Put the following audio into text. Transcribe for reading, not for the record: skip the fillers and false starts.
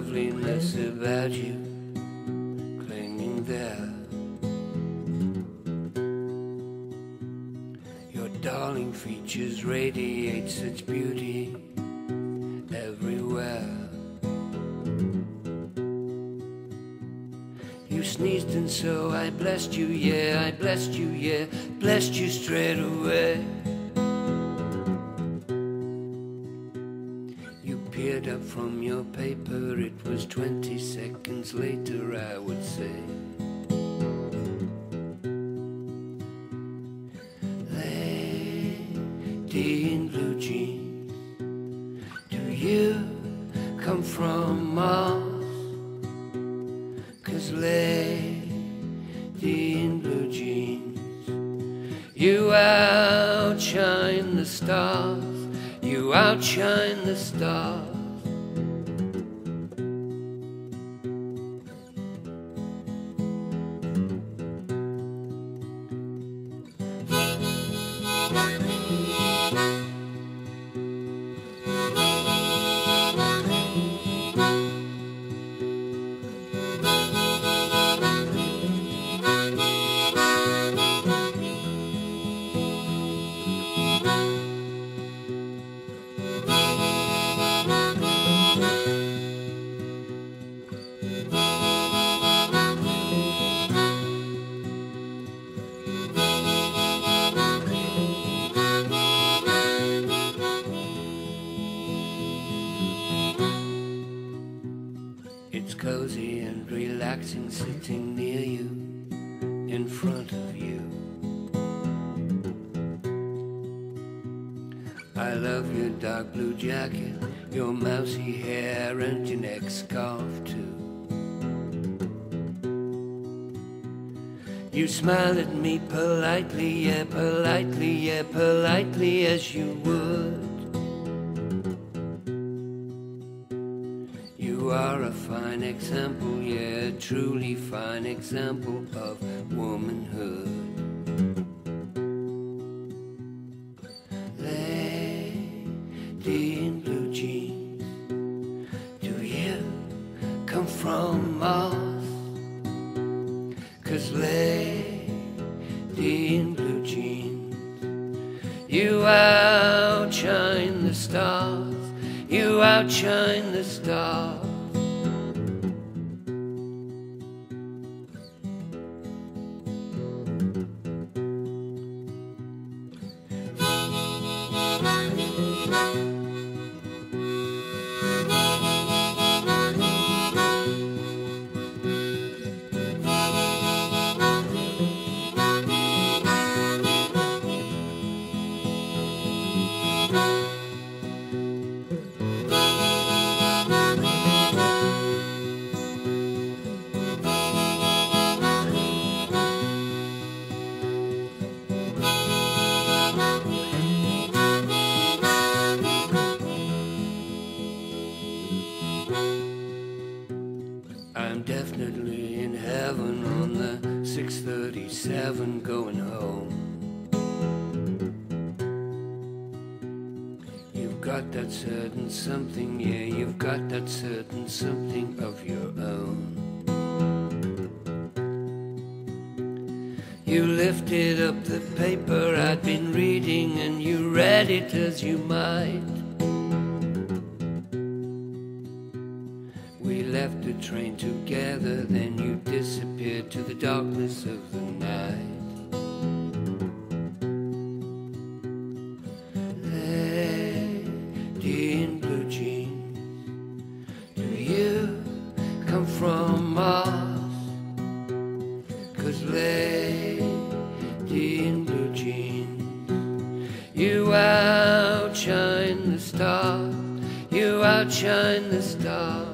loveliness about you clinging there. Your darling features radiate such beauty everywhere. You sneezed and so I blessed you, yeah, I blessed you, yeah, blessed you straight away. You peered up from your paper, it was 20 seconds later, I would say. Lady in blue jeans, do you come from Mars? 'Cause lady in blue jeans, you outshine the stars, you outshine the stars. It's cozy and relaxing sitting near you, in front of you. I love your dark blue jacket, your mousy hair and your neck scarf too. You smile at me politely, yeah, politely, yeah, politely as you would. You are a fine example, yeah, a truly fine example of womanhood. Lady in blue jeans, do you come from Mars? 'Cause lady in blue jeans, you outshine the stars, you outshine the stars. I'm definitely in heaven on the 6:37 going home. You've got that certain something, yeah, you've got that certain something of your own. You lifted up the paper I'd been reading and you read it as you might. We left the train together, then you disappeared to the darkness of the night. Lady in blue jeans, do you come from Mars? 'Cause lady in blue jeans, you outshine the stars, you outshine the stars.